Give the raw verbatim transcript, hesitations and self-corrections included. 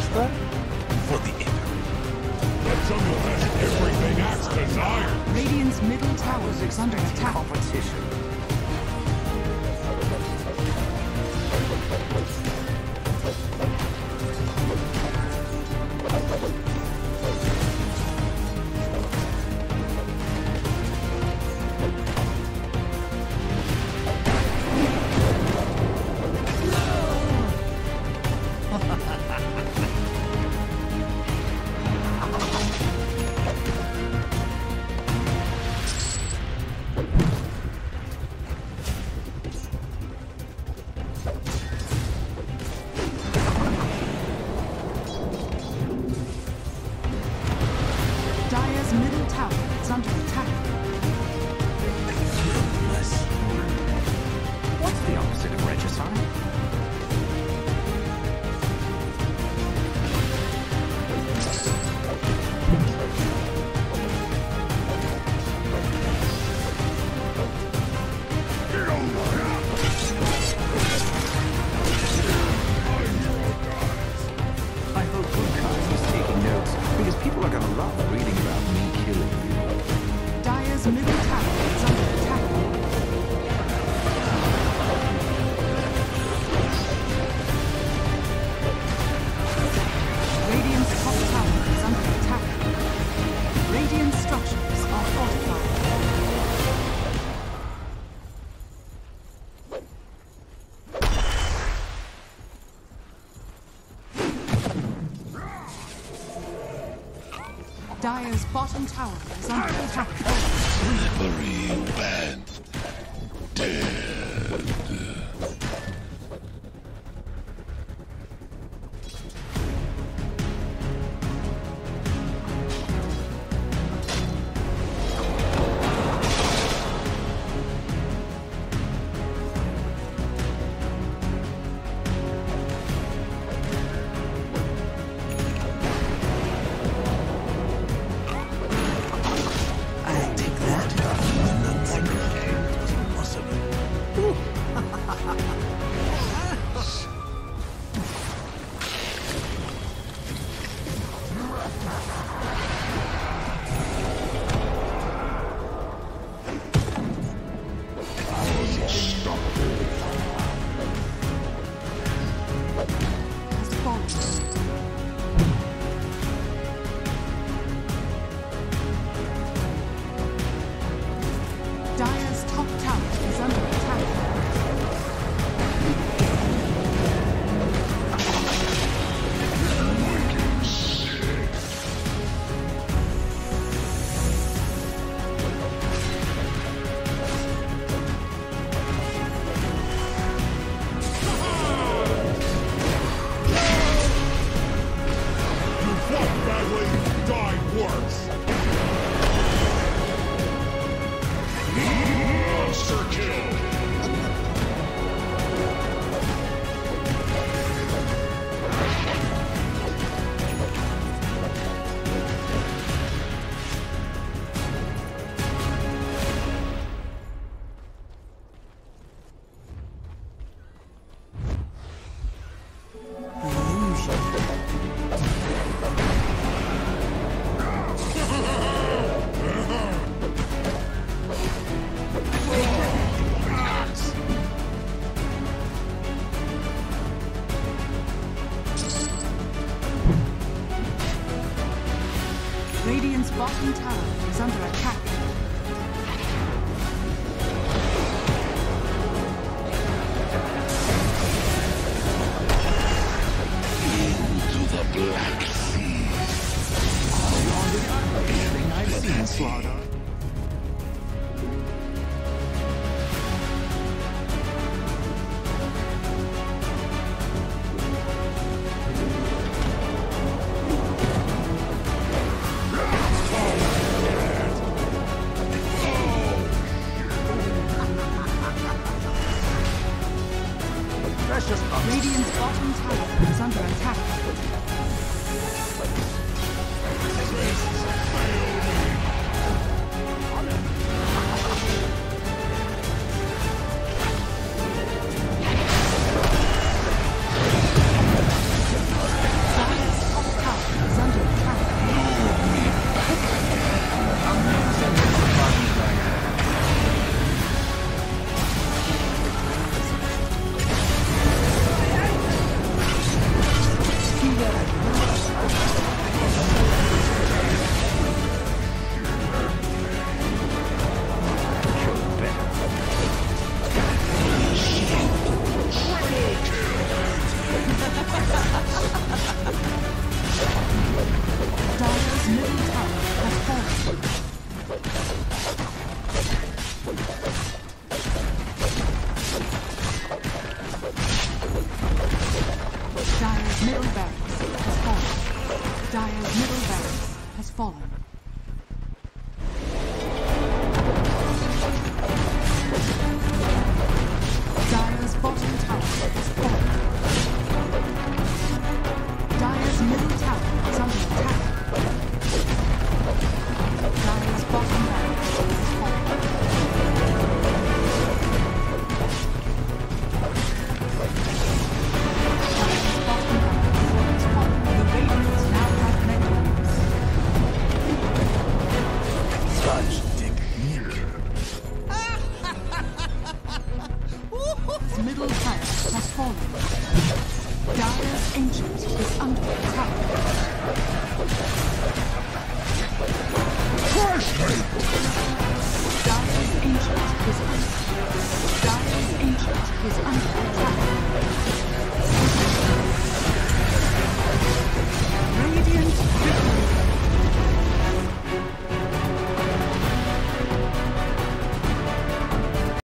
that? For the Emperor. The jungle has everything Axe desires. Radiant's middle tower is under attack. Competition. Dire's middle tower is under attack. What's the opposite of regicide? I hope Gunkai is taking notes, because people are gonna love reading about me killing you. Dire's middle tower is under attack. Radiant's top tower is under attack. Radiant structures are fortified. Dire's bottom tower is under attack. Slippery band. Dead. I'll take that. Has fallen. Dire's top tower is under attack. You fought badly, died worse. Monster kill. Radiant's bottom tower is under attack. Into the Black Sea. Everything I've seen, Slaughter. Dire's middle barracks has fallen. Dire's middle barracks has fallen. Dire's bottom tower has fallen. Dire's middle tower is under attack. Dire's bottom barracks has fallen. Dire's bottom barracks has fallen. The Radiants now have minions. Fudge, dick, near. Its middle tower has fallen. Dire's ancient is under attack. Crush me! Dire's ancient is under. Dire's ancient is under